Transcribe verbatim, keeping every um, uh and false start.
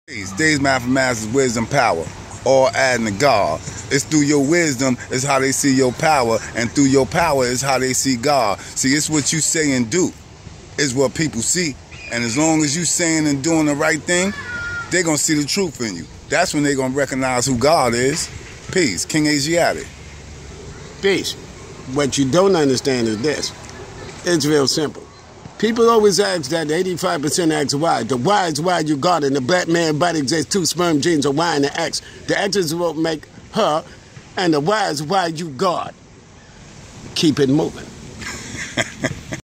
Days mathematics is wisdom power, all adding to God. It's through your wisdom is how they see your power, and through your power is how they see God. See, it's what you say and do is what people see. And as long as you saying and doing the right thing, they're going to see the truth in you. That's when they're going to recognize who God is. Peace. King Asiatic. Peace. What you don't understand is this. It's real simple. People always ask that, eighty-five percent ask why. The why is why you got it. In the black man body exists two sperm genes, a Y and an X. The X is what make her, and the Y is why you God. Keep it moving.